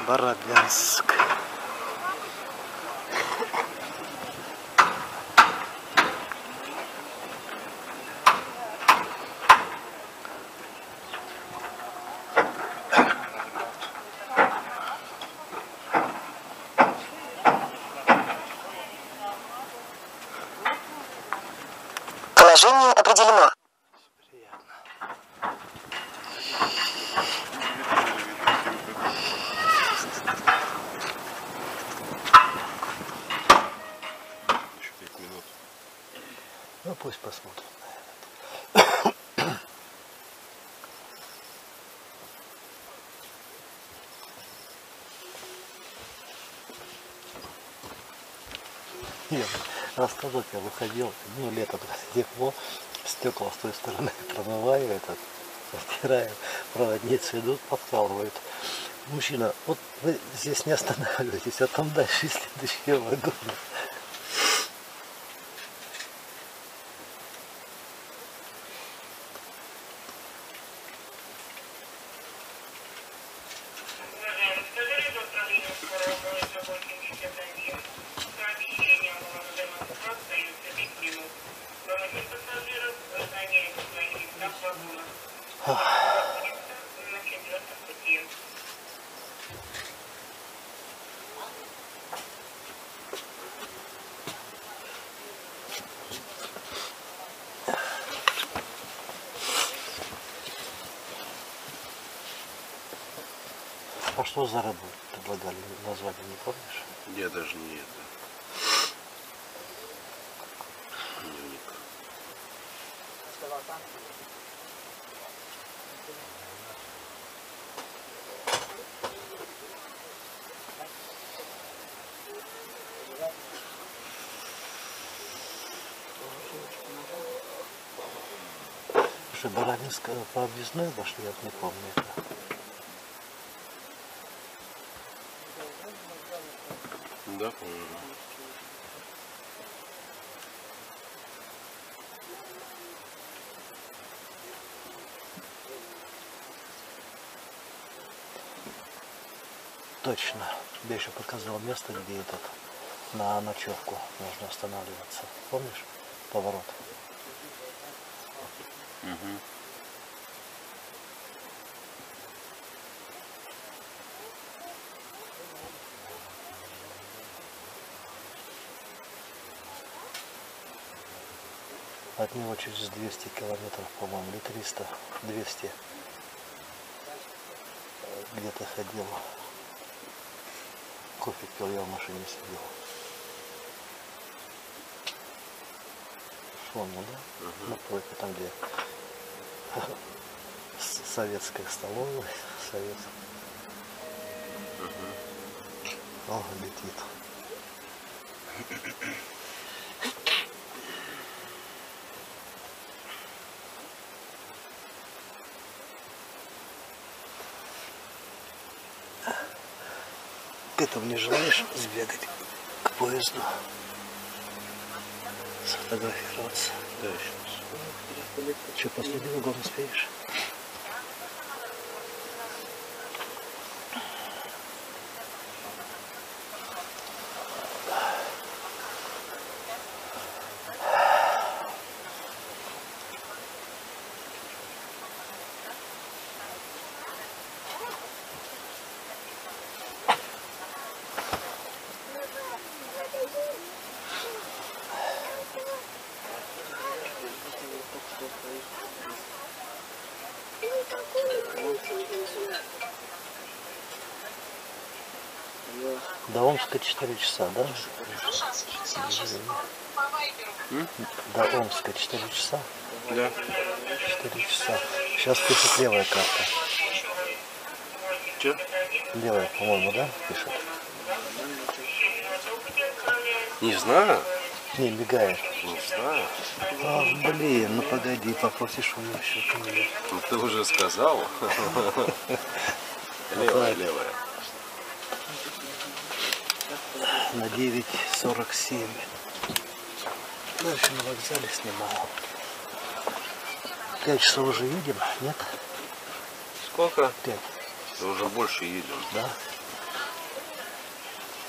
Барабинск. Положение определено. Еще 5 минут. Ну пусть посмотрим. Я рассказывал, я выходил, ну лето тепло, стекла с той стороны промываю, стираю, проводницы идут, подкалывают. Мужчина, вот вы здесь не останавливайтесь, а там дальше следующие вагоны. А что за рыбу предлагали, название не помнишь? Я даже не это. Дневник. Слушай, Барабинск по объездной вошли, я не помню это. Да, по-моему. Точно. Тебе еще показал место, где на ночевку можно останавливаться. Помнишь? Поворот. Угу. От него через 200 километров, по-моему, или 300, 200 где-то ходил. Кофе пил, я в машине сидел. Вспомнил, да? Угу. Напротив, там где советская столовая, советская. Угу. О, летит. К этому не желаешь сбегать к поезду, сфотографироваться? Да, сейчас. Что, последний вагон успеешь? До Омска 4 часа, да? До Омска 4 часа? Да. 4 часа. Сейчас пишет левая карта. Че? Левая, по-моему, да, пишет? Не знаю. Не, мигает. Не знаю. А, блин, ну погоди, попросишь у меня еще книги. Ну ты уже сказал. Левая, левая. На 9:47. Дальше на вокзале снимал. 5 часов уже едем, нет? Сколько? 5. Да уже больше едем. Да?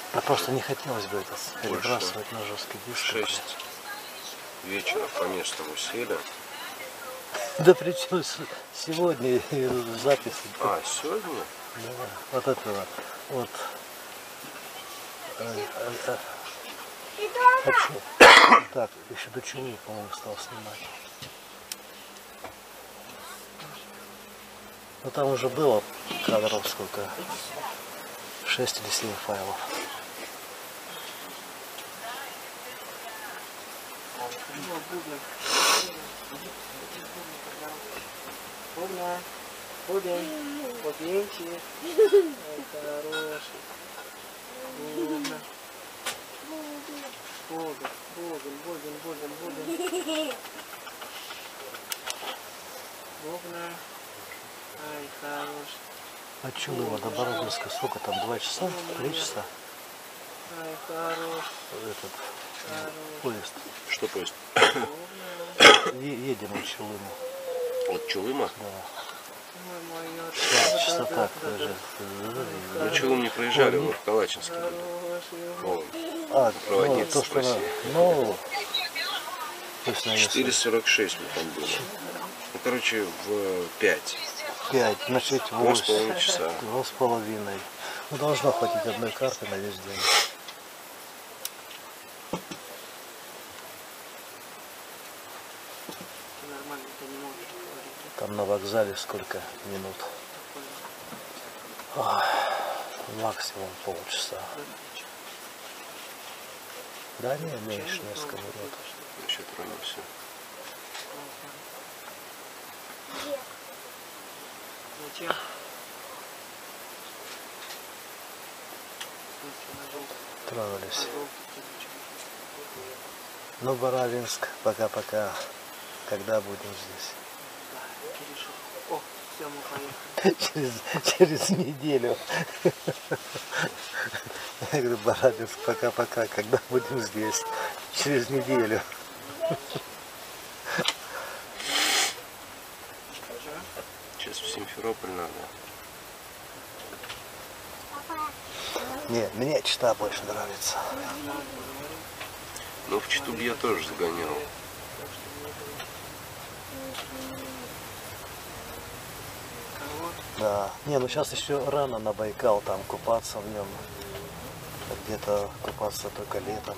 Да просто не хотелось бы это перебрасывать на жесткий В диск. 6 вечера по местному сели. Да причем сегодня и запись. А, сегодня? Да, вот этого. Вот. Так, еще до чего, по-моему, стал снимать. Ну там уже было кадров сколько? 6 или 7 файлов. Бубен, бубенчик, ой, хороший. Бубен, бубен. Бубна, ай, хороший. А Чулыма до Бородинска сколько там? 2 часа? 3 часа? Ай, хороший. Этот поезд. Что поезд? Едем на Чулыму. От Чулыма? Да. Ой, моё, 2 часа так даже. Мы Чулым не проезжали, мы в Калачинске были. хороший. Вон, А, ну, проводница то, что спроси. ну, то есть, наверное, 4:46 мы там были. Ну, короче, в 5. 5, значит 2,5 8. часа. 2,5. Ну, должно хватить одной карты на весь день. Ты нормально, ты не можешь говорить, да? Там на вокзале сколько минут? Ах, максимум полчаса. Да не, меньше несколько минут. Еще тронулся. Зачем? Тронулись. Ну, Барабинск, пока-пока. Когда будем здесь? О, все, мы поехали. Через неделю. Я говорю, Барабинск, пока-пока. Когда будем здесь? Через неделю. Сейчас в Симферополь надо. Не, мне Чита больше нравится. Ну, в Читу я тоже загонял. Да. Не, ну сейчас еще рано на Байкал там купаться в нем. Где-то купаться только летом.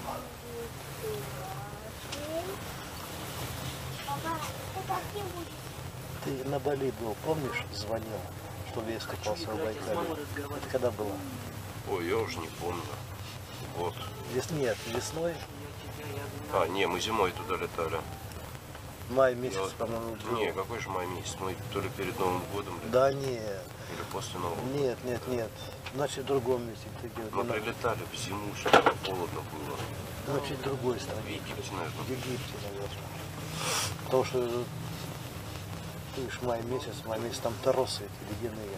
Ты на Бали был, помнишь, звонил, что весь купался в Байкале? Это когда было? Ой, я уже не помню. Вот. Нет, весной, А, не, мы зимой туда летали. май месяц, по-моему, был. Не, какой же май месяц? Мы то ли перед Новым годом летали, Да нет, или после Нового года. нет. Значит, в другом месте. Ты Мы где-то прилетали в зиму, что холодно было. значит, в другой В стране. Египте, В наверное. Египте, наверное. Потому что ты ж май месяц там торосы эти ледяные.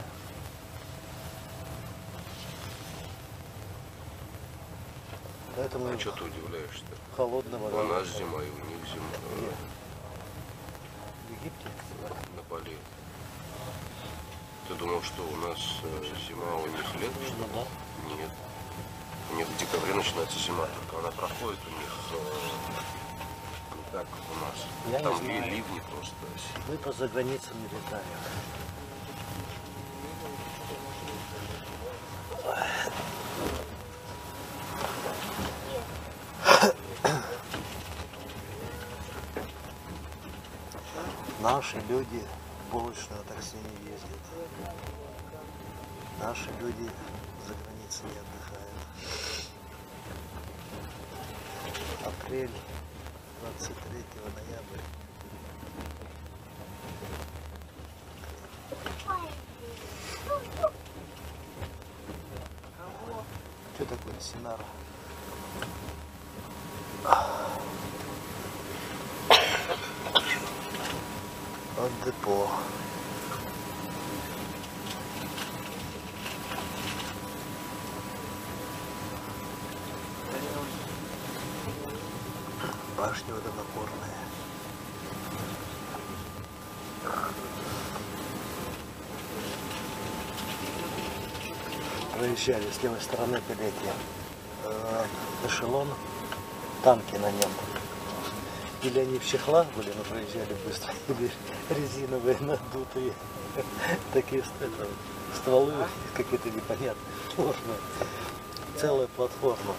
Поэтому А что ты удивляешься-то? холодная вода. У нас зима, и у них зима. Где? В Египте? На Бали. Ты думал, что у нас зима, а у них лето, что Ну ли? да. Нет. У них в декабре начинается зима, только она проходит у них не так, как у нас. Я не Там знаю. ливни просто. Мы по заграницам не летаем. Наши люди больше на такси не ездят. Наши люди за границей не отдыхают. Апрель, 23 ноября. Что такое Синара? От депо. Башни водонапорные. Проезжали с левой стороны Пелетия. эшелон, танки на нем. Или они в чехлах были, но проезжали быстро, или резиновые, надутые, такие стволы какие-то непонятные, сложные. Целая платформа.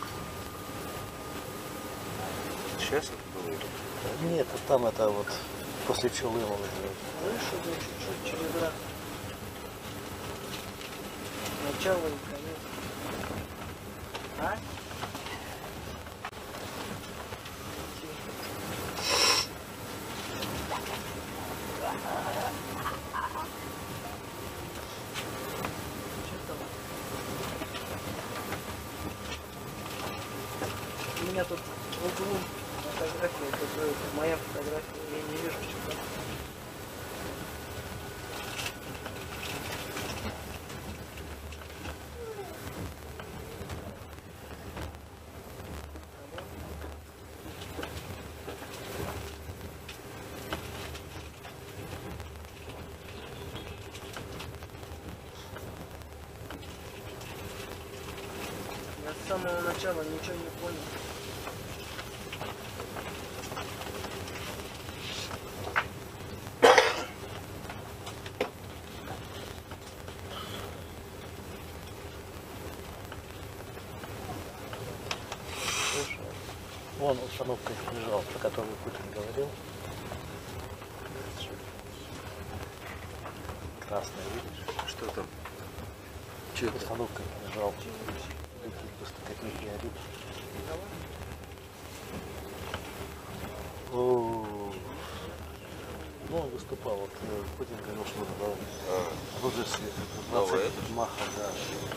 Сейчас это было или? Нет, там это вот после Чулымова. Выше, да, чуть-чуть через раз. Начало и конец. А? У меня тут в углу фотография, это моя фотография, я не вижу, что там. Я с самого начала ничего не понял. Вон установка лежала, про которую Путин говорил. Красная, видишь? Что там? Че это? Установка лежал. Каких горит. Ну, он выступал, вот Путин говорил, что оружие Новое 20 махов, да.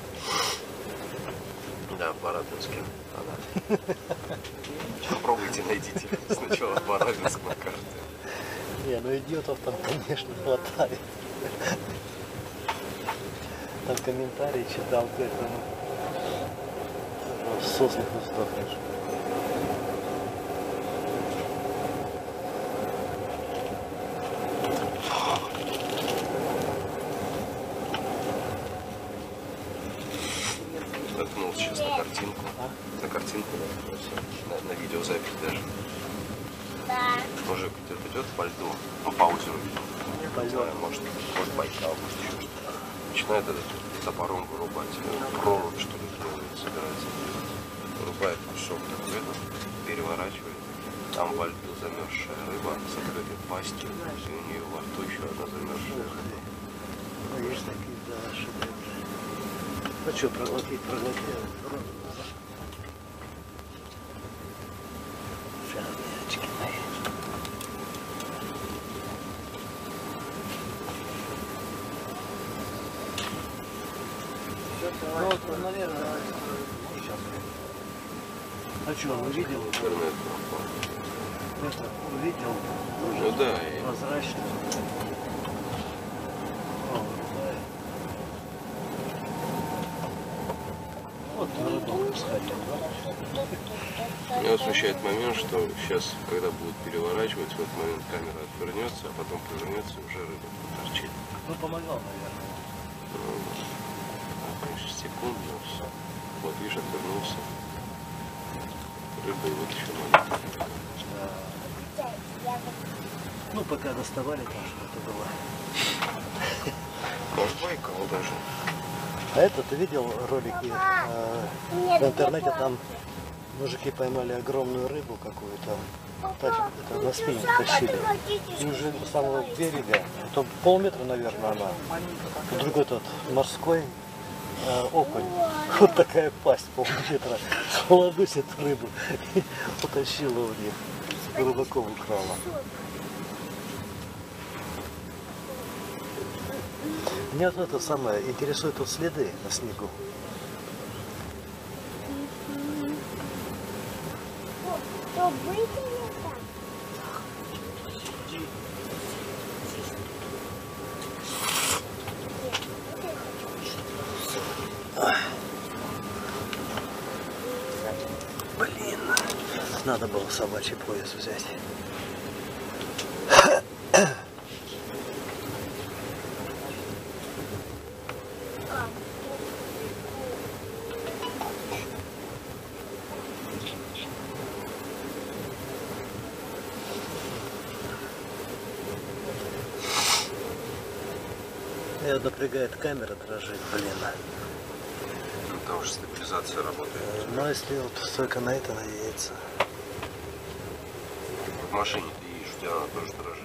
Да, Барабинске. Попробуйте, найдите сначала Барабинск на карте. Не, ну идиотов там, конечно, хватает. Там комментарии читал к этому. Со смеху сдохнешь. Наткнулся сейчас на картинку. На картинку наткнулся. На видеозапись даже. Мужик идет по льду, ну по озеру, не знаю, может Байкал, может еще что-то. Начинает этот топором вырубать, прорубь, что ли, делает, собирается. Вырубает кусок такой, переворачивает. Там во льду замерзшая рыба с открытой пастью, и у нее во рту еще одна замерзшая рыба. Ну, есть такие, да, шедевры. Ну что, проглотить. Фиамечки мои. Ну вот, наверное, сейчас. А что, он увидел? Интернет пропал. Это увидел? Ну да, и Прозрачно. Вот на рыбалку сходил, да? меня смущает момент, что сейчас, когда будут переворачивать, в этот момент камера отвернется, а потом повернется и уже рыба торчит. Ну, помогал, наверное. Конечно, секунду, все. Вот, видишь, отвернулся. Рыба и вот еще маленькая. Да. Ну, пока доставали, там что-то было. Может, Байкал даже. А это, ты видел ролики в интернете, там мужики поймали огромную рыбу какую-то, это на спиннинг тащили, и уже у самого берега, это полметра, наверное, она, и другой тот морской окунь, вот такая пасть, полметра, ложусь эту рыбу, и утащила у них, рыбаков украла. Меня вот это самое интересует тут следы на снегу. Блин, надо было собачий пояс взять. Меня напрягает камера, дрожит, блин. Потому что стабилизация работает. Но если вот только на это надеяться. В машине ты едешь, у тебя она тоже дрожит.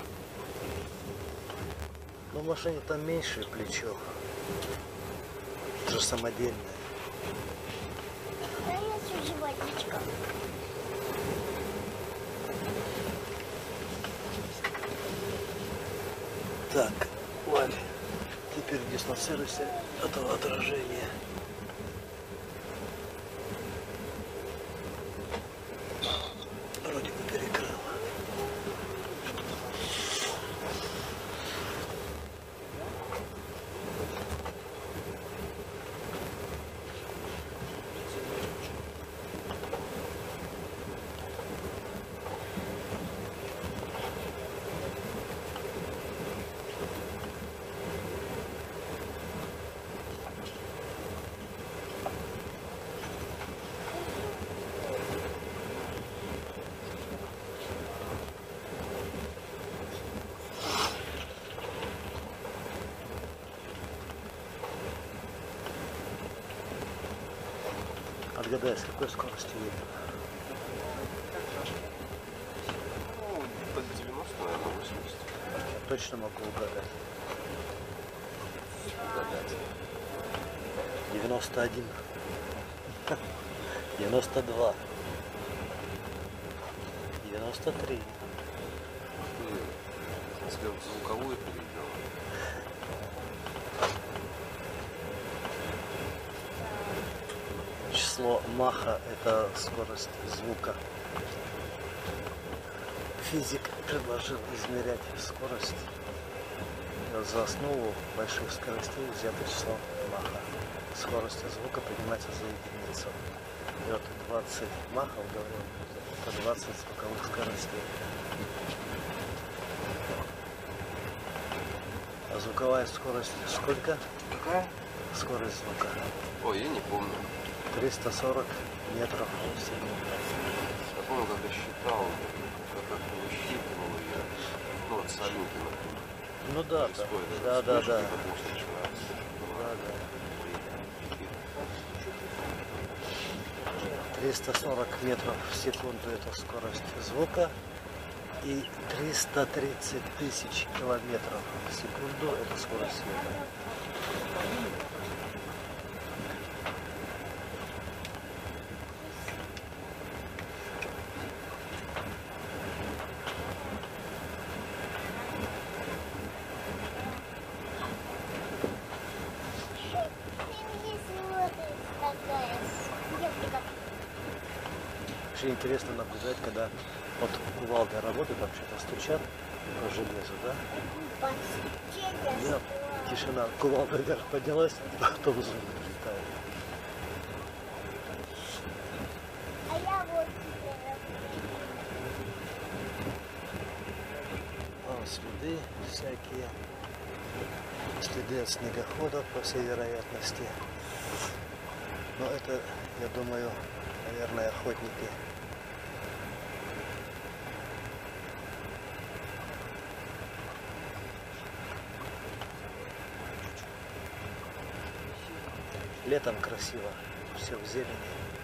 Но в машине там меньше плечо. Это же самодельное. Да я животничка. Так, Валь, теперь дистанцируйся от этого отражения. Вроде бы перекрыла. Отгадай, с какой скоростью едет? Ну, под 90, наверное, 80. Я точно могу угадать. 91. 92. 93. Если вот звуковую перейдем. Число Маха – это скорость звука. Физик предложил измерять скорость. За основу больших скоростей взято число Маха. Скорость звука принимается за единицу. И вот 20 Махов, говорил, это 20 звуковых скоростей. А звуковая скорость сколько? Какая? Скорость звука. Ой, я не помню. 340 метров в секунду. Я помню, когда считал, как-то высчитывал ее. Ну, вот салюты, например. Ну да, да, да, да. Потом начинается. Да, да. 340 метров в секунду это скорость звука. И 330 тысяч километров в секунду это скорость света. Вообще интересно наблюдать, когда вот кувалды работают, там что-то стучат по железу, да? Да, тишина, кувалда вверх поднялась, потом звук прилетает. А я вот Следы всякие, следы от снегоходов, по всей вероятности. Но это, я думаю, наверное, охотники. Летом красиво, все в зелени.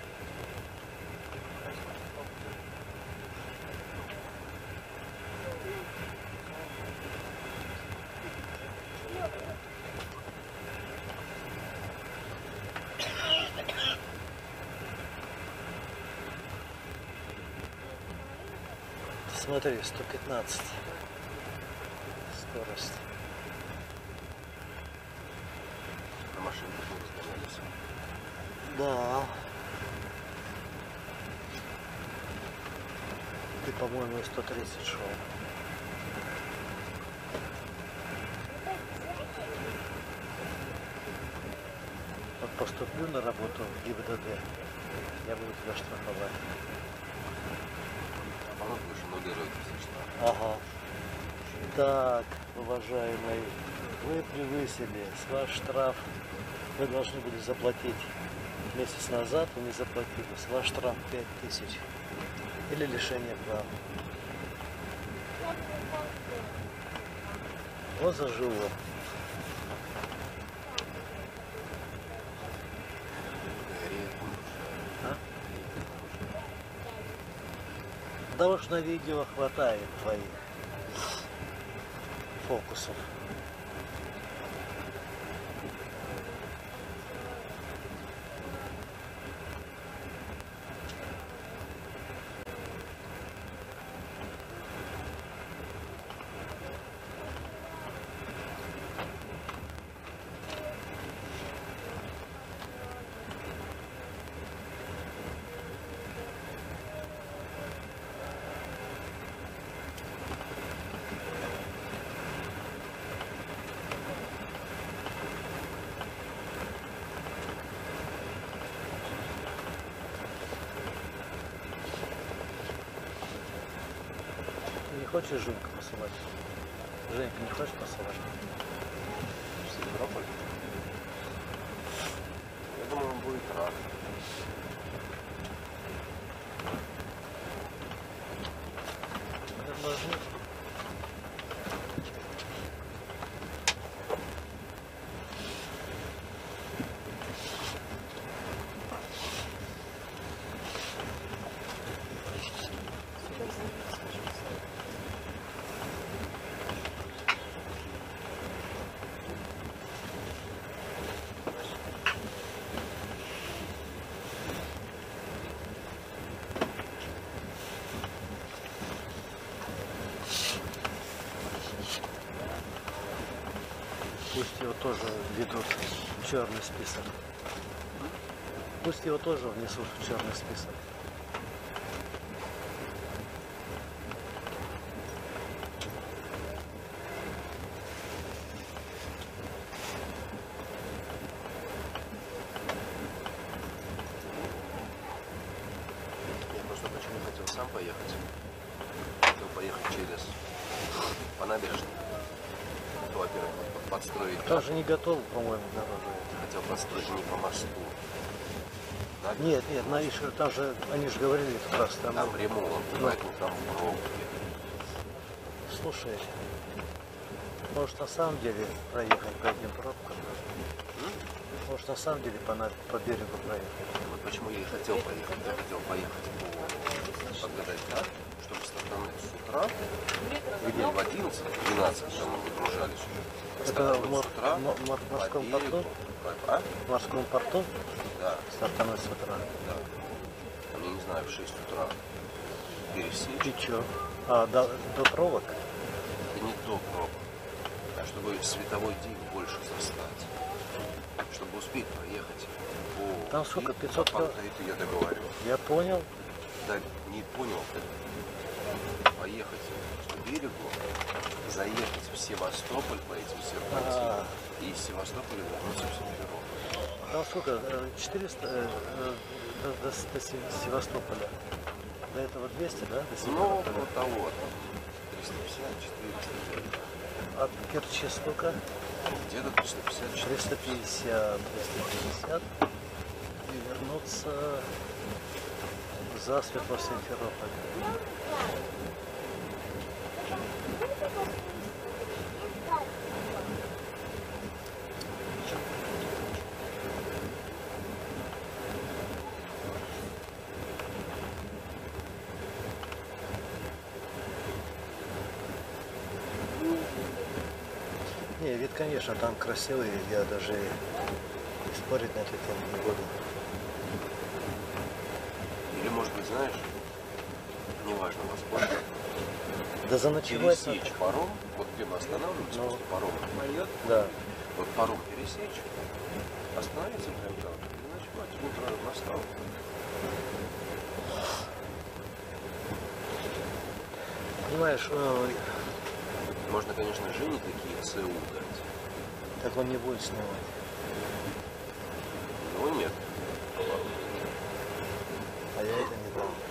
Смотри, 115 скорость. На машинах мы разгонялись. Да. Ты, по-моему, 130 шел. Вот поступлю на работу в ГИБДД, я буду тебя штрафовать. Наоборот, выше ноги родятся. Ага. Так, уважаемый, вы превысили ваш штраф. Вы должны были заплатить месяц назад, вы не заплатили. Ваш штраф 5000. Или лишение прав. Вот за живот. Потому что на видео хватает твоих фокусов. Не хочешь Женьку посылать? Женька, не хочешь посылать? В Симферополь? Я думаю, он будет рад. Предложи. Пусть его тоже ведут в черный список. Пусть его тоже внесут в черный список. Я просто почему хотел сам поехать. Хотел поехать через по набережной. То, во-первых, подстроить. Тоже не готов, по-моему, дорогу. Хотел подстроить не по мосту. Нет, еще там же, они же говорили, это просто там. Там ремонт, поэтому там пробки. Слушай, может на самом деле проехать по этим пробкам? Может на самом деле по берегу проехать? Вот почему я и хотел поехать. Я хотел поехать по подгадать дату, чтобы стартануть с утра, где в 11-12, когда мы выгружались уже. Это Стартануть в с утра, морском по берегу. порту? А? В морском порту Да, стартануть с утра. да. Там, я не знаю, в 6 утра пересечь. И чё? А, до пробок? Это не до пробок, а чтобы световой день больше застать. Чтобы успеть проехать по... Там сколько, 500 по это я договорю. Я понял. Да, не понял. Поехать к берегу, заехать в Севастополь по этим серпантинам и из Севастополя вернуться в Симферополь. Там сколько? 400 до Севастополя. До этого 200, да? До Ну, Севастополя. вот того. 350-400. От Керчи сколько? Где-то 350-400. 350. И вернуться засветло в Симферополь. Не, вид, конечно, там красивый, я даже и спорить на эту тему не буду. Или, может быть, знаешь, неважно, во сколько, Да заночевать надо. пересечь паром, вот где мы останавливаемся Ну. после парома, Да. вот паром пересечь, остановиться прям там, и ночевать утро настало. Понимаешь, Можно, конечно, Жене такие ЦУ дать, так он не будет снимать. но нет. А я это не дам.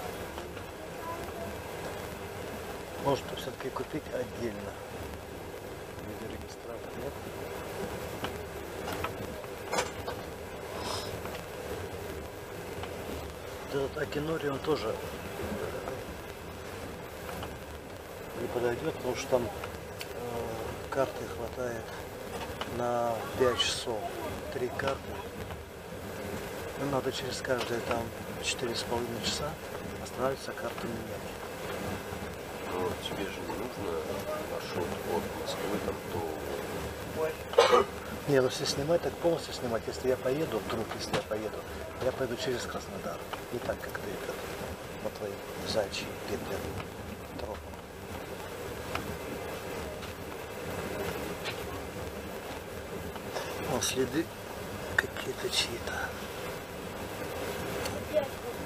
Может все-таки купить отдельно. Видеорегистратор, нет? Вот этот Акинори, он тоже не подойдет, потому что там карты хватает на 5 часов. 3 карты. Ну, надо через каждые там 4,5 часа останавливаться, карту менять. Но тебе же не нужно маршрут от Москвы там до... Не, ну если снимать, так полностью снимать. Если я поеду, вдруг, если я поеду через Краснодар. Не так, как ты это по твоим зайчьим петлям тропам. О, следы какие-то чьи-то. Опять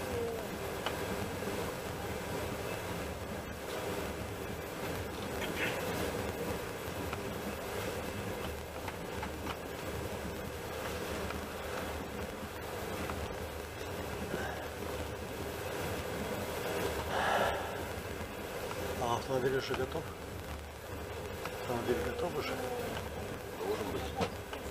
А автомобиль уже готов? Автомобиль готов уже? Должен быть.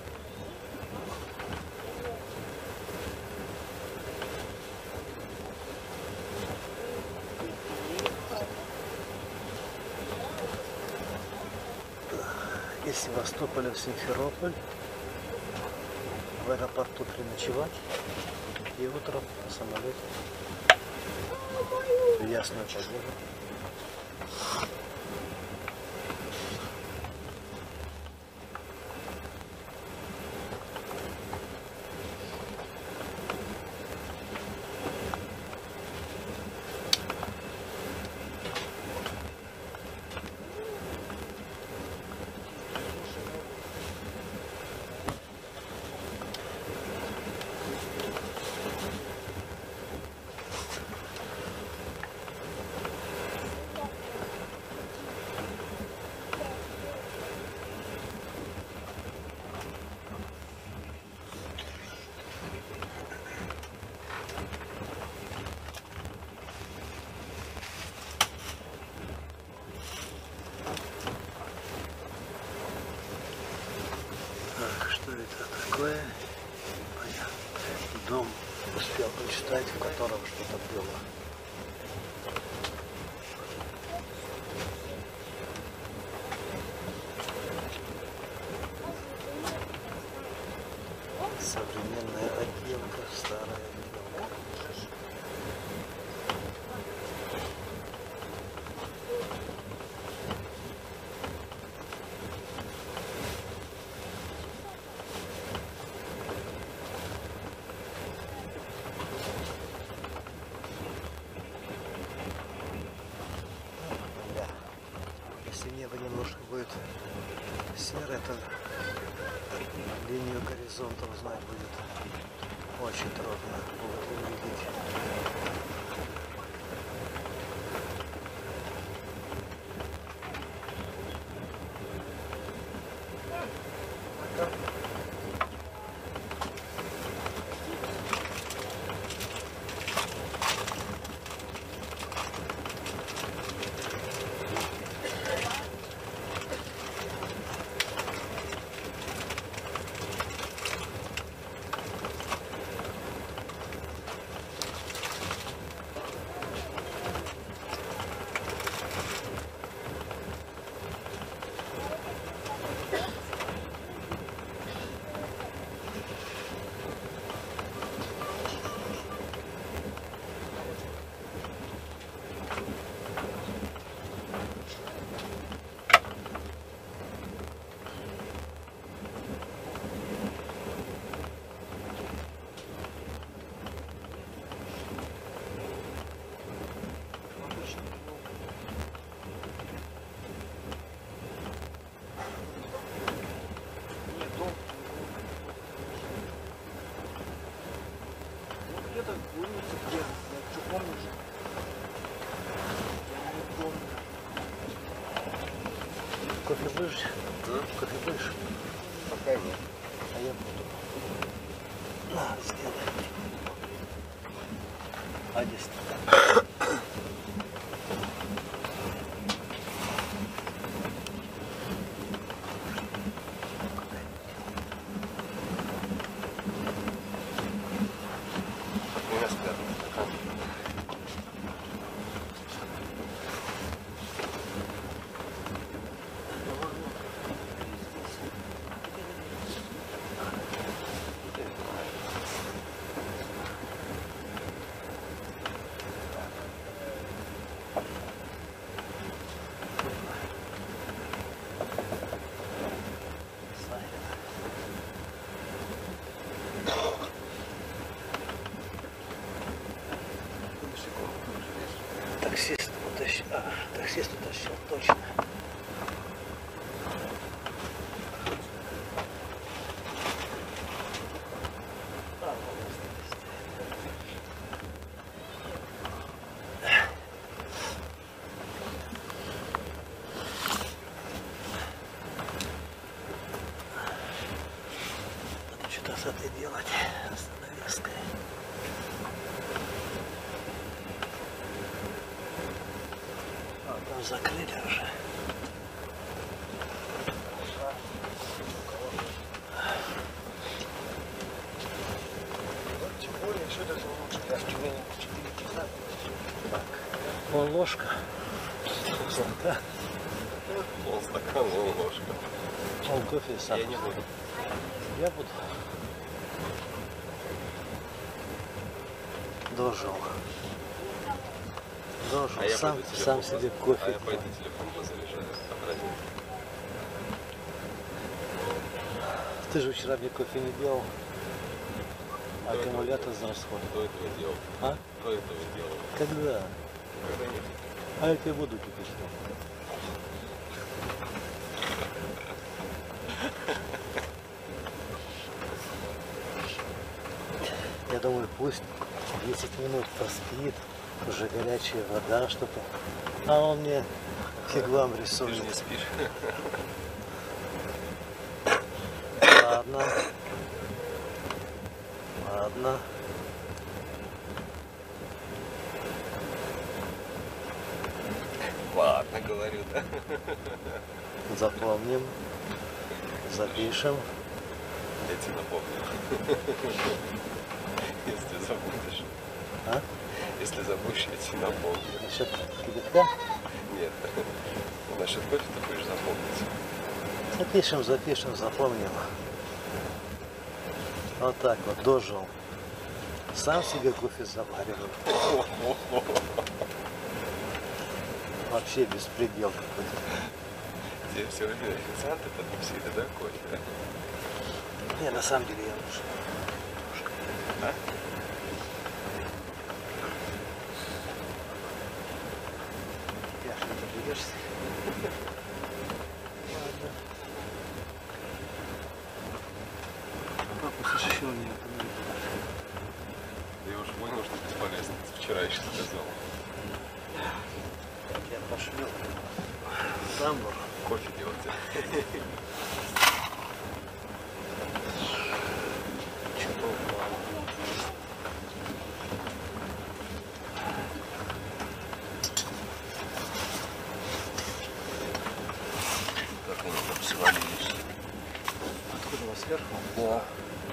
Из Севастополя в Симферополь, в аэропорту переночевать и утром на самолете в ясную погоду. Так, что это такое? Понятно. Дом успел прочитать, в котором что-то было. Современная отделка, старая отделка. Да. Если небо немножко будет серое, то линию горизонта узнать будет очень трудно будет увидеть. Где-то улица где-то, что помнишь? Я не помню. Кофе будешь? Кофе будешь? Пока нет. А я буду. На, сделай. Один стакан. У меня спрятан стакан. тащил. Таксист утащил, точно. Надо что-то с этой делать, остановился. Там закрыли уже. Тем более, что даже лучше, я в Тюмени 4 часа. Так. Вон ложка. Да. Полстакана, ложка. Вон кофе сам. Я не буду. Я буду. Дожил. Дожил. А я Сам, пойду сам телефон себе поз- кофе. А я пойду телефон позаряжаю. Обратно. Ты же вчера мне кофе не делал. Кто этого Аккумулятор делал? зарасходит. Кто этого делал? А? Кто этого делал? Когда? Когда-нибудь. А я тебе буду кипятить. Я думаю, пусть 10 минут поспит, уже горячая вода, что-то. А он мне фиг вам Ты же рисует. не спишь. Ладно. Ладно. Ладно, говорю, да? Запомним. Запишем. Я тебе напомню. Если забудешь. А? Если забудешь, я тебе напомню. Насчет кипятка? Нет. Насчет кофе ты будешь запомнить. Запишем, запишем, запомним. Вот так вот, дожил. Сам себе кофе заваривал. Вообще беспредел какой-то. Тебе все время официанты подносили, да, кофе? Да? Не, на самом деле я лучше. А? Я что доберешься? Ладно. Папа, еще у меня Я уже понял, что бесполезно. Ты вчера еще сказал. я пошлю. Тамбур. Кофе делать. Что-то упало. Как они там свалились. Откуда вас сверху? Да.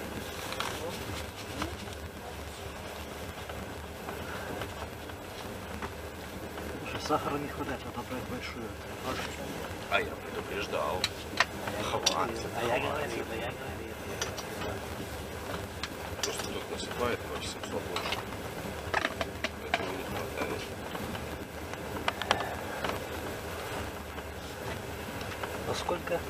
Слушай, сахара не хватает, надо брать большую. А я предупреждал. Хватит. А я говорил, а я говорил. Просто тут насыпает 800 ложек. Поэтому не хватает. А сколько?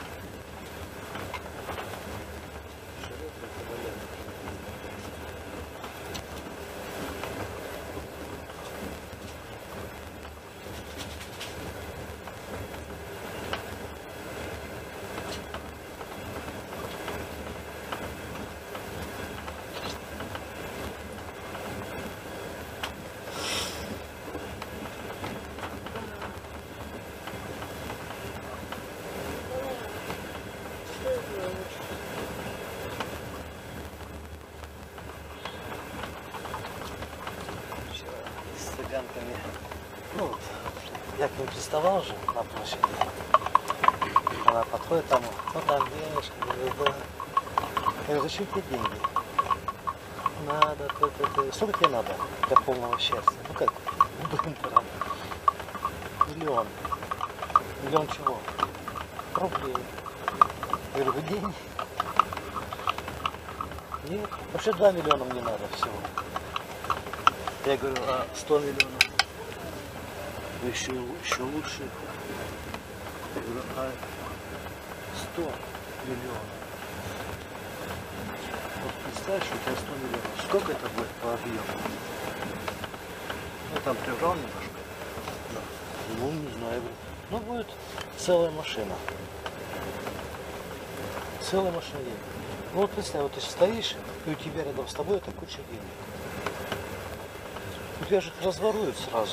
Вчера с цыганками. Ну вот, я к ним приставал же на площади. Она подходит там, ну там денежки, говорю, да. Я говорю, зачем тебе деньги? Надо, сколько тебе надо для полного счастья? Ну как, прям. Миллион. Миллион чего? Рублей. Я говорю, вы деньги? Нет, вообще 2 миллиона мне надо всего. Я говорю, а 100 миллионов? Еще лучше. Я говорю, а 100 миллионов? Вот представь, что у тебя 100 миллионов. Сколько это будет по объему? Ну там приврал немножко. Да. Ну, не знаю. Я говорю, ну, будет целая машина. Целая машина денег. Ну, вот представь, вот ты стоишь, и у тебя рядом с тобой это куча денег. У тебя же их разворуют сразу.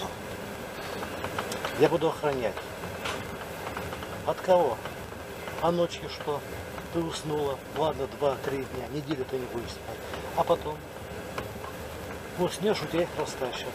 Я буду охранять. От кого? А ночью что? Ты уснула, ладно, 2-3 дня, неделю ты не будешь спать. А потом? Уснешь, у тебя их растащат.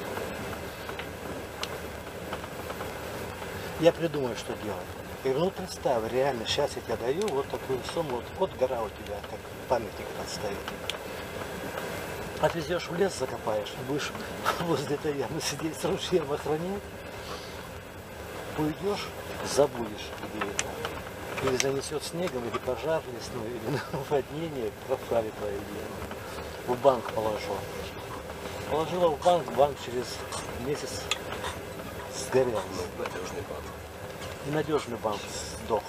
Я придумаю, что делать. Я говорю, ну представь, реально, сейчас я тебе даю вот такую сумму, вот гора у тебя, как памятник этот стоит. Отвезешь в лес, закопаешь, будешь возле этой ямы сидеть с ружьем охранять. Уйдешь, забудешь, где это. Или занесет снегом, или пожар лесной, или наводнение, пропали твои деньги. В банк положу. Положила в банк через месяц сгорел. Надежный банк. И надежный банк сдох.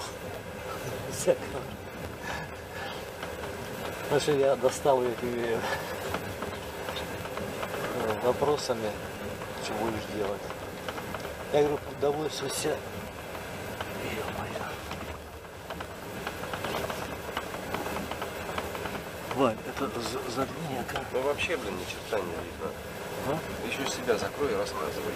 Значит, я достал этими вопросами, что будешь делать. Я говорю, удовольствуйся. Ё-моё. Вань, это задвинь, ока. Ну вообще, блин, ни черта не видно. А? Еще себя закрой и рассказывай.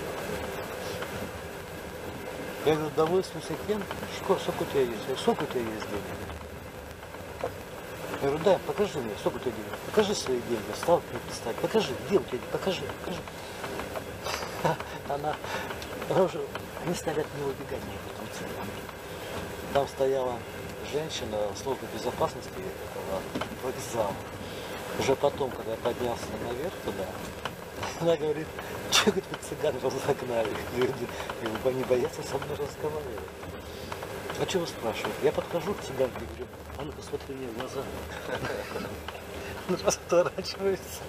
Я говорю, удовольствуйся тем, сколько у тебя есть. Я говорю, сколько у тебя есть денег? Я говорю, да, покажи мне, сколько у тебя денег. Покажи свои деньги, стал мне писать. Покажи, где у тебя деньги, покажи. Она уже, они стали от него убегать потом целом. Там стояла женщина службы безопасности этого вокзала. Уже потом, когда я поднялся наверх туда, она говорит, что вы цыган разогнали? Люди не боятся со мной разговаривать. А что вы спрашиваете? Я подхожу к тебе и говорю, а ну посмотри мне в глаза. Она разворачивается.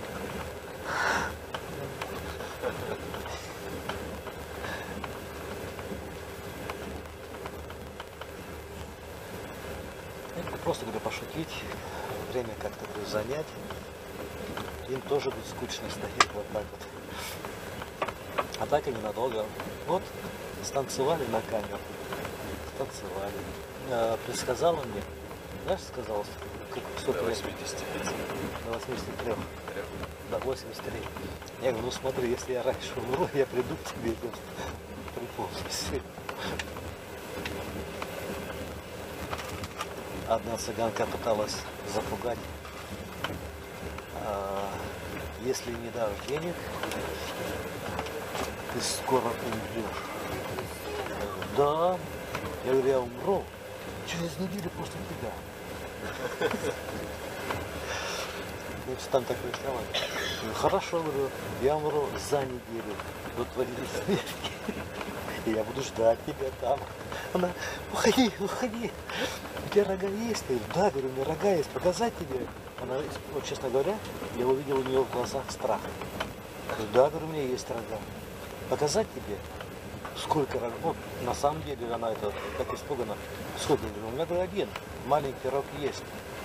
Это просто говорю, пошутить, время как-то занять. Им тоже будет скучно стоять вот так вот. А так они надолго. Вот, станцевали на камеру. Станцевали. Предсказала мне, знаешь, сказала, сколько До лет? 85. До 83. До 83. Я говорю, ну смотри, если я раньше умру, я приду к тебе и приползусь. Одна цыганка пыталась запугать. Если не дашь денег, ты скоро умрешь. Да. Я говорю, я умру через неделю после тебя. Значит, там такой слова. Хорошо, говорю, я умру за неделю до твоей смерти. И я буду ждать тебя там. Она, уходи. У тебя рога есть? Я говорю, да, говорю, у меня рога есть. Показать тебе? Она, вот, честно говоря, я увидел у нее в глазах страх. Я говорю, да, говорю, у меня есть рога. Показать тебе? Сколько рогов? Вот, на самом деле она это так испугана. Сколько? Я говорю, у меня, говорю, один. Маленький рог есть.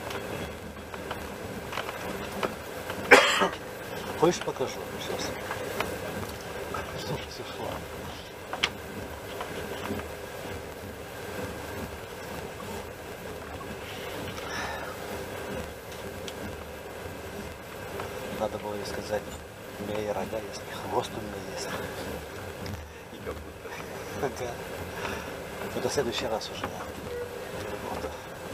Хочешь, покажу сейчас? Слушайте, шла. Надо было ей сказать, у меня и рога есть, и хвост у меня есть. И как будто. Ага. Это в следующий раз уже. Вот.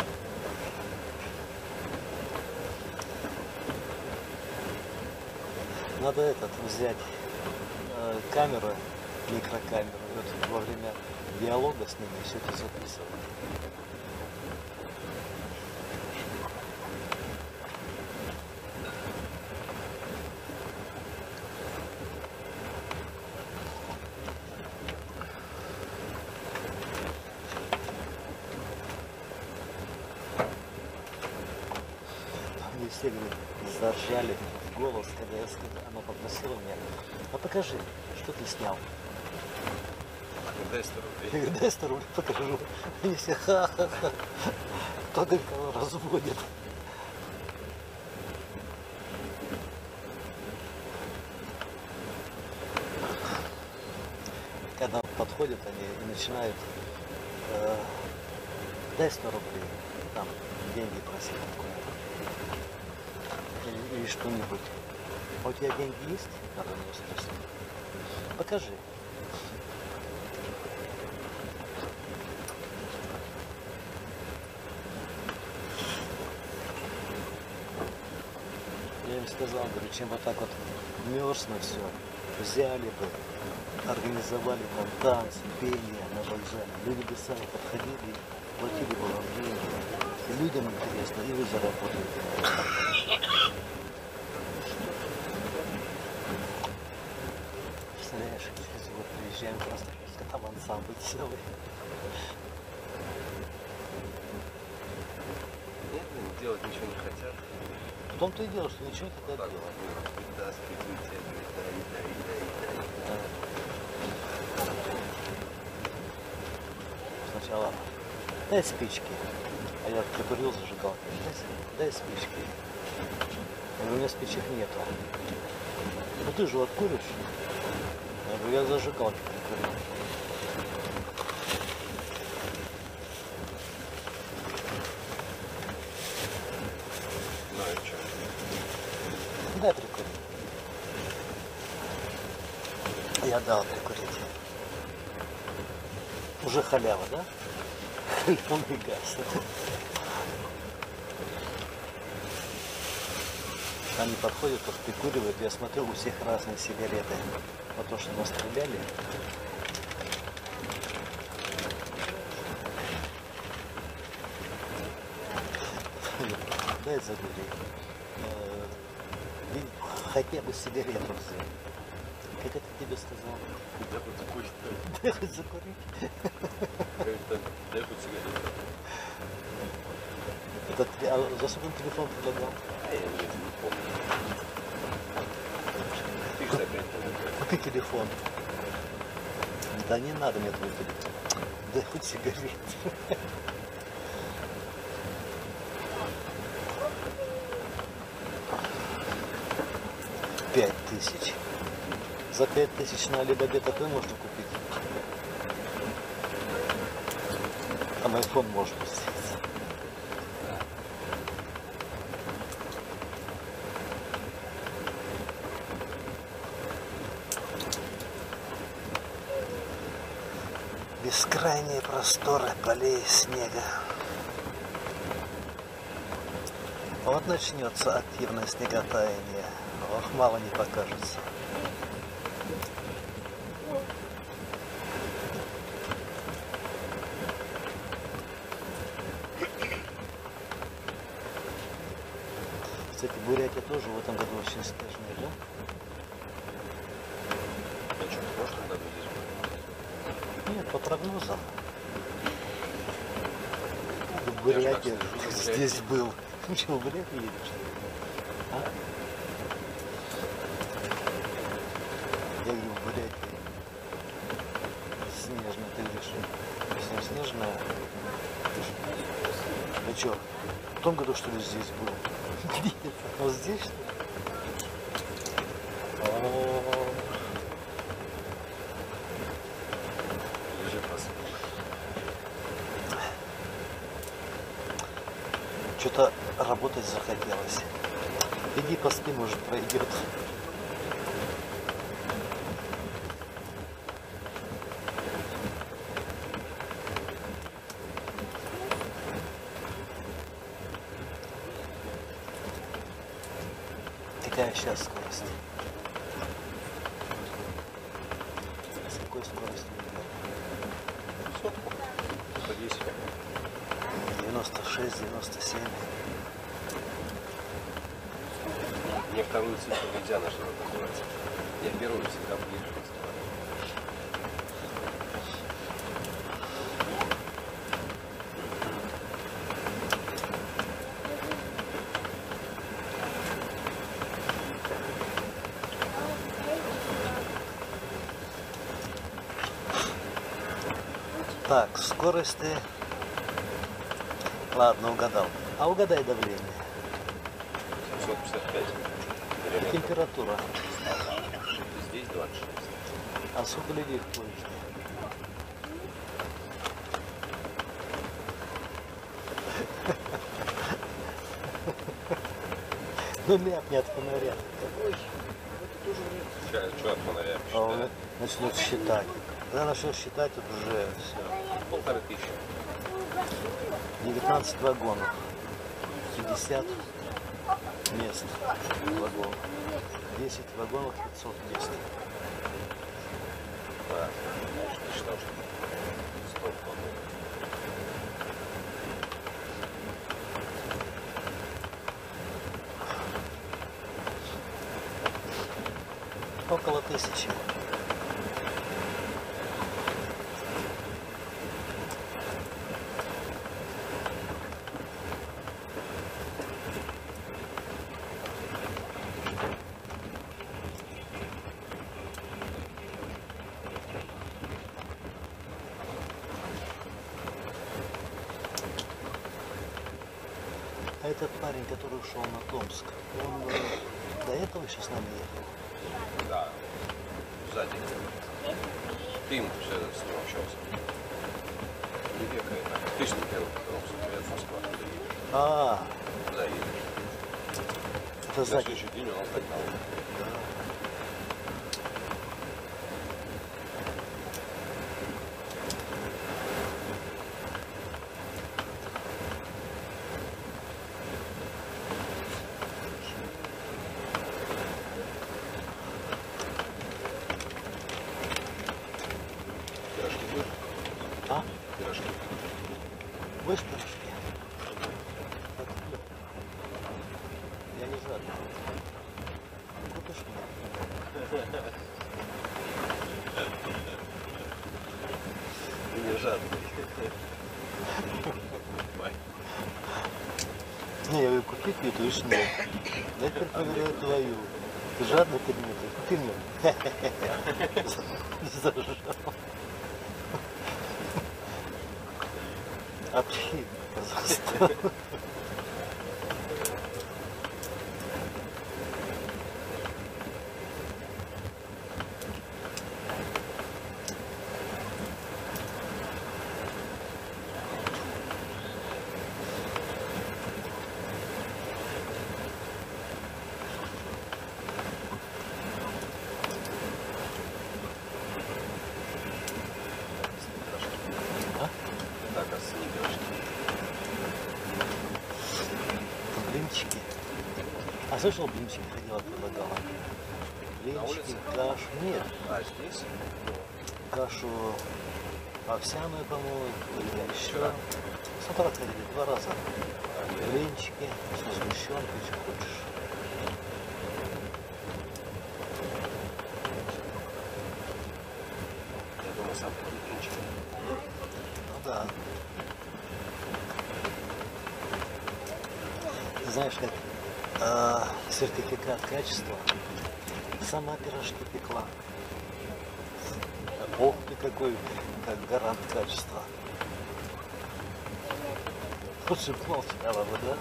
Надо взять камеру, микрокамеру, вот во время диалога с ними все это записывать. Они все, говорит, заржали в голос, когда она попросила меня, а покажи, что ты снял. Дай 100 рублей. Я говорю, дай 100 рублей покажу. Они все ха-ха-ха. Кто говорит, кого разводит. Когда он подходит подходят они и начинают, дай 100 рублей, там, деньги просить или что-нибудь. А у тебя деньги есть? Надо у него спросить. Покажи. Я им сказал, говорю, чем вот так вот мерзнуть все, взяли бы, организовали там танцы, пение на вокзале. Люди бы сами подходили, платили бы вам деньги. И людям интересно, и вы заработаете. Представляешь, через год приезжаем просто, там ансамбль целый. Нет, они делать ничего не хотят. В том-то и дело, что ничего не хотят Так, делать. вытаскивают тебя, дай. Сначала дай спички. А я прикурил зажигалкой. Дай спички. Я говорю, у меня спичек нету. Ну ты же откуришь. Я говорю, я зажигалки прикурил. Ну и что? Дай прикурить. Я дал прикурить. Уже халява, да? Халявный газ. Они подходят, вот прикуривают. Я смотрю, у всех разные сигареты. Вот то, что нас стреляли. Дай закурить. Хотя бы сигарету взять. Как это тебе сказал? Да хоть закурить. Дай хоть закурить. Дай хоть сигарету. За сколько он телефон предлагал? А я не помню. Ты же опять помнишь. Купи телефон. Да не надо мне твой телефон. Дай хоть сигарету. Пять тысяч. За 5000 на Алибабе такой можно купить. Там айфон может пуститься. Бескрайние просторы полей снега. Вот начнется активное снеготаяние. Ох, мало не покажется. Кстати, Бурятия тоже в этом году очень снежная, да? А что, в прошлом году здесь было? Нет, по прогнозам. В Бурятии Я же так слежу за здесь был. Ну что, в Бурятии едешь? А? Я говорю, в Бурятии снежно, ты говоришь, снежная. Ну что, в том году, что ли, здесь был? Нет, вот здесь, что ли? Лежит посылка. Что-то работать захотелось. Иди поспи, может, пройдет. Какая сейчас скорость? С какой скоростью идет? Сотку. По 10. 96, 97. Мне вторую цифру нельзя на что называется. Я первую всегда ближе называю. Так, скорости. Ладно, угадал. А угадай давление. 755 И миллиметров. температура. Здесь 26. А сколько людей в поезде? Ну ляпни от фонаря. Ой, это тоже вред. Сейчас, что от фонаря А он посчитаем? начнет считать. Когда начнет считать, тут уже все. 1500. 19 вагонов. 50 мест вагонов. 10 вагонов, 500 мест. Да, конечно, не считал, что 100 вагонов. Около 1000. А этот парень, который ушел на Томск, он до этого еще с нами ехал? Да, сзади. Ты ему все это с ним общался. Не бегай так. Ты же не первый, привет, Москва. А, Да, едешь. это На сзади. следующий день он догнал. Пирожки будешь? А? Пирожки. Будешь пирожки? Откуда? Я не жадный. Купишь мне? Ты не жадный. Не, я говорю, купить мне, то есть нет. Я теперь проверяю твою. Ты жадный ты мне? Ты мне. Зажал. Общи, пожалуйста. А? Так, оцени пирожки. Блинчики. А слышал, блинчики ходила, предлагала? На улице? Блинчики, кашу. Нет, А, здесь? кашу овсяную, по-моему, или еще. Вчера? С утра ходили 2 раза. Блинчики, со сгущенкой, что хочешь. Я думаю, сам блинчики. Ну да. Ты знаешь, как сертификат качества сама пирожки пекла. Ох ты какой, как гарант качества. Лучше бы молчала бы, да?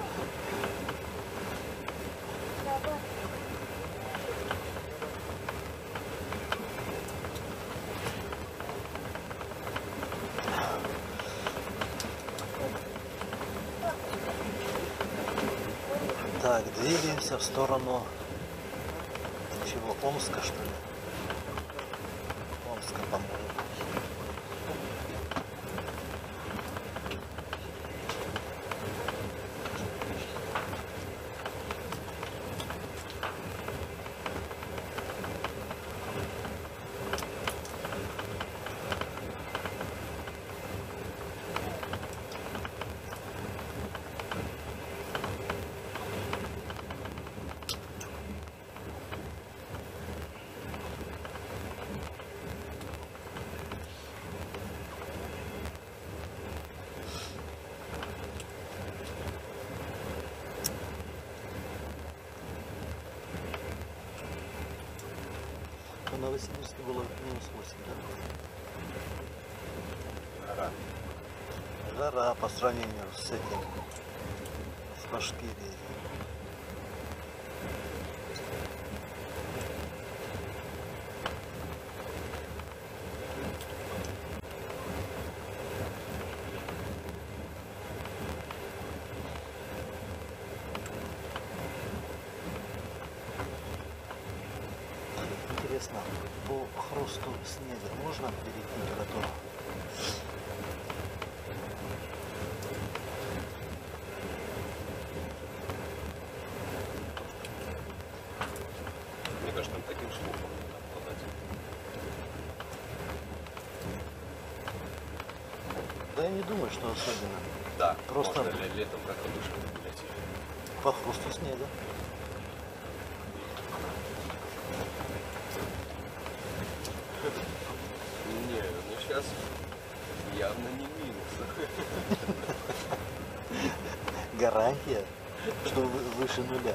Так, двигаемся в сторону чего? Омска, что ли? Омска, по-моему. В Новосибирске было -8, да? Жара. Жара по сравнению с этим, с Башкирией. интересно, по хрусту снега можно определить температуру? Мне кажется, там таким слухом надо подать. Да я не думаю, что особенно. Да, Просто- можно летом как-то выше гулять. По хрусту снега. Не, ну сейчас явно не минус. Гарантия, что выше нуля.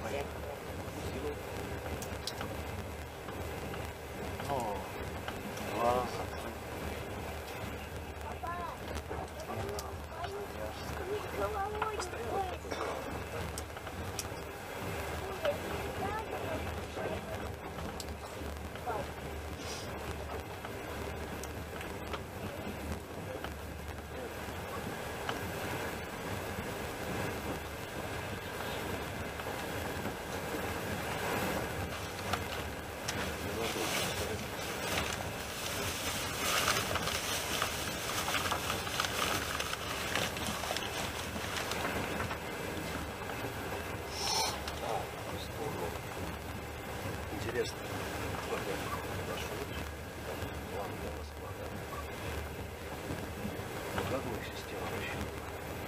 поедем. Ну, глаз закрыть. Папа, Я же скажу. головой не Интересно, как я нашел, план для располагания. Как у них система расчета?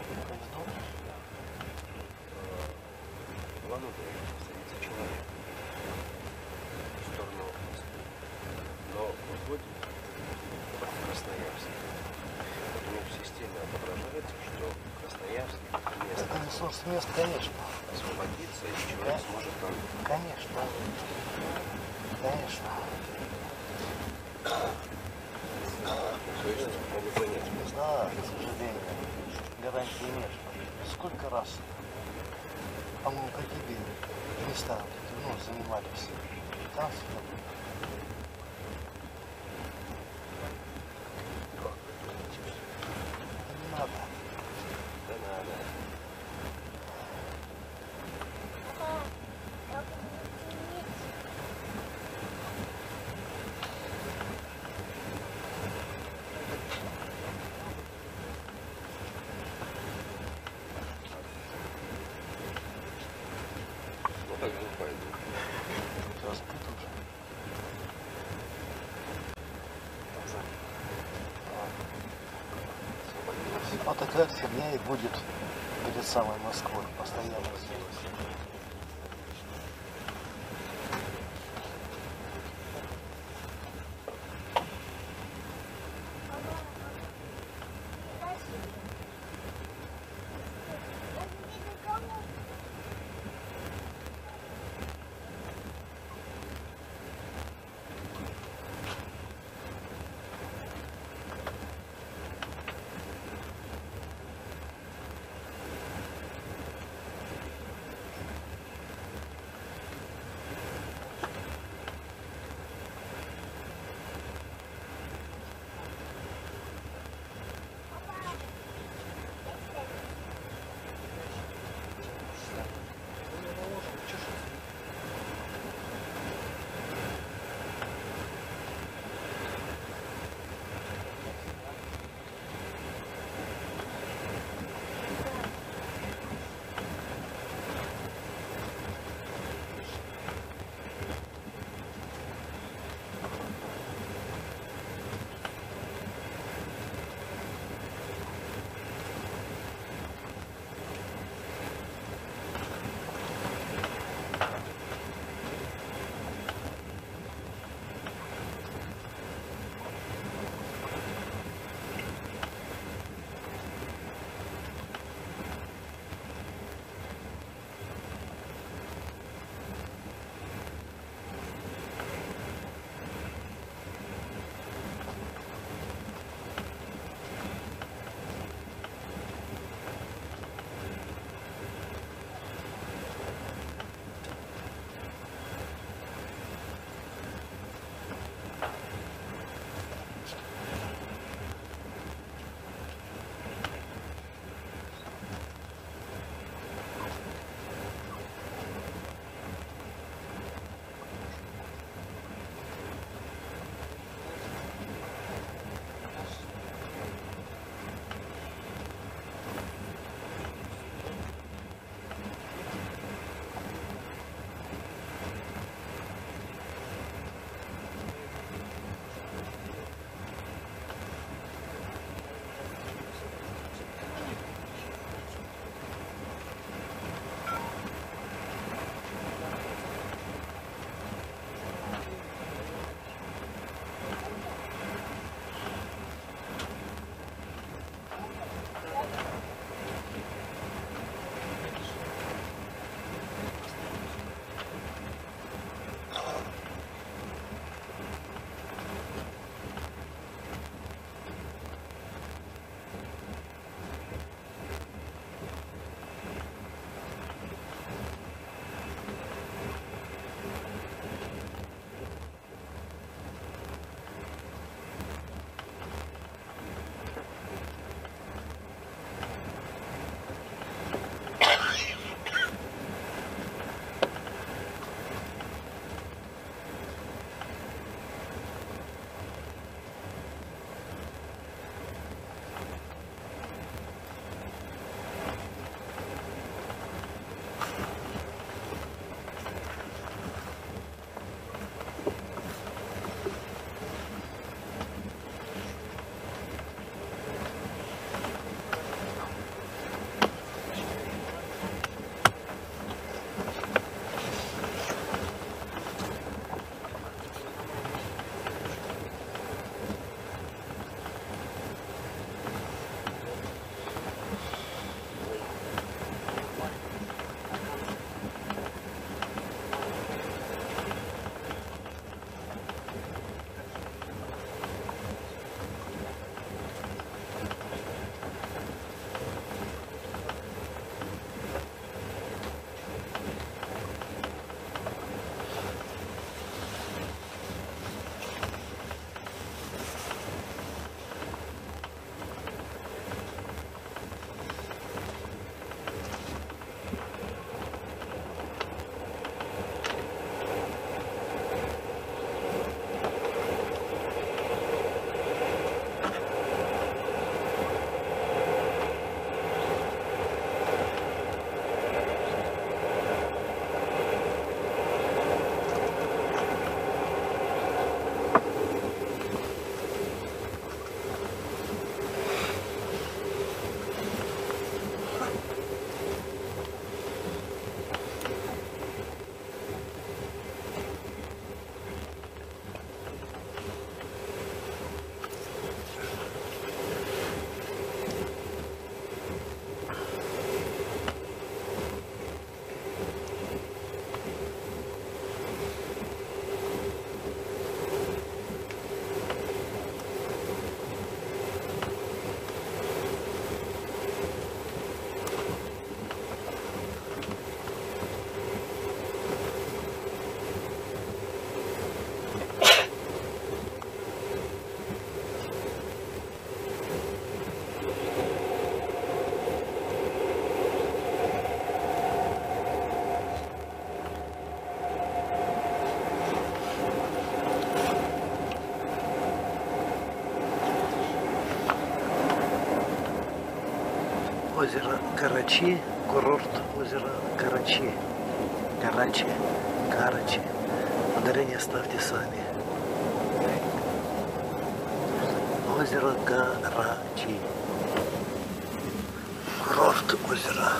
План стоится человек в сторону Москвы, но выходит в Красноярск. Вот у них в системе отображается, что Красноярск это место Это ресурс мест, конечно. освободится, и человек сможет там. Конечно. Конечно. То есть могут занять место. Да, к сожалению. Гарантии нет. Сколько раз, по-моему, какие места ну, занимались. Там всегда было. Это не надо. Да надо. Папа, я буду иметь. Ну так же пойду. Раскрыт уже. Вот такая фигня и будет перед самой Москвой постоянно сделать. озеро Карачи, курорт озера Карачи. Карачи. Ударение ставьте сами. Озеро Карачи. Курорт озера.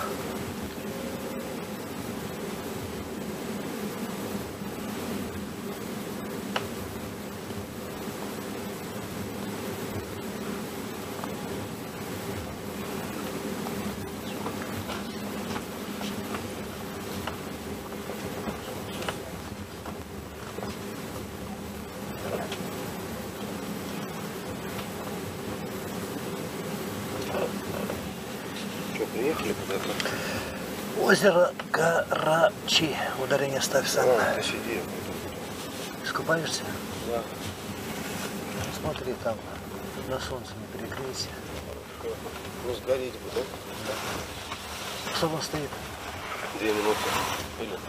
Что, приехали куда-то? Озеро Карачи. Ударение ставь сам. Ты сиди. Искупаешься? Да. Смотри там, на солнце не перегрейся. Ну, сгореть бы, да? Сколько он стоит? 2 минуты. Или 3.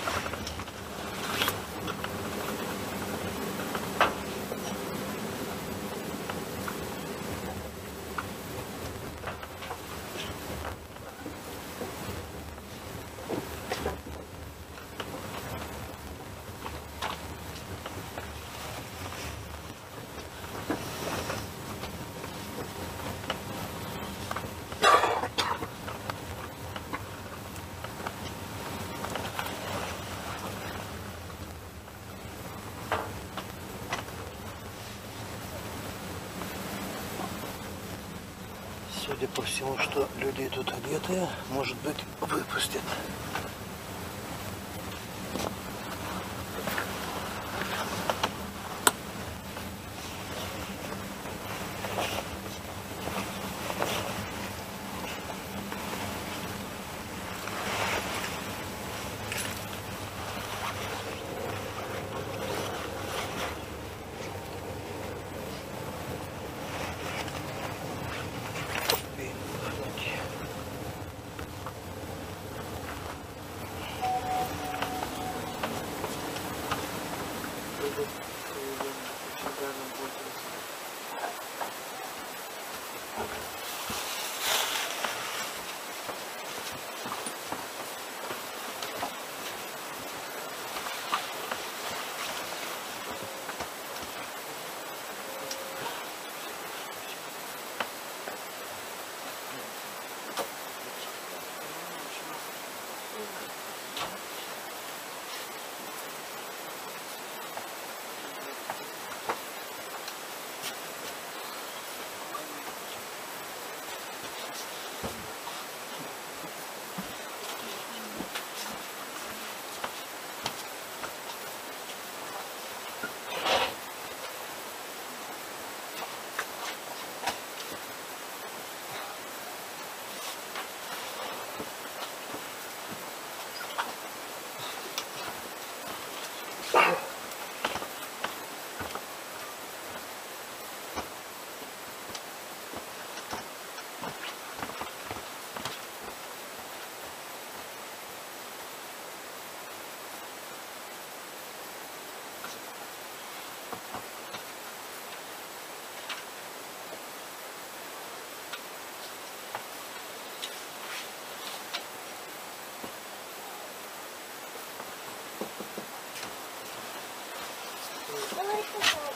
Судя по всему, что люди идут одетые, может быть, выпустят. Давай попробуем.